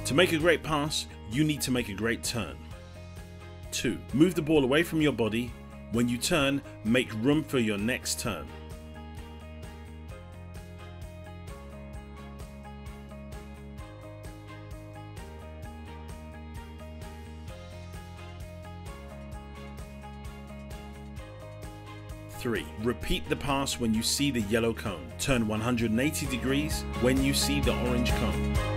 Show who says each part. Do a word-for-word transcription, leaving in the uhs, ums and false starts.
Speaker 1: To make a great pass, you need to make a great turn. two. Move the ball away from your body. When you turn, make room for your next turn. three. Repeat the pass when you see the yellow cone. Turn one hundred eighty degrees when you see the orange cone.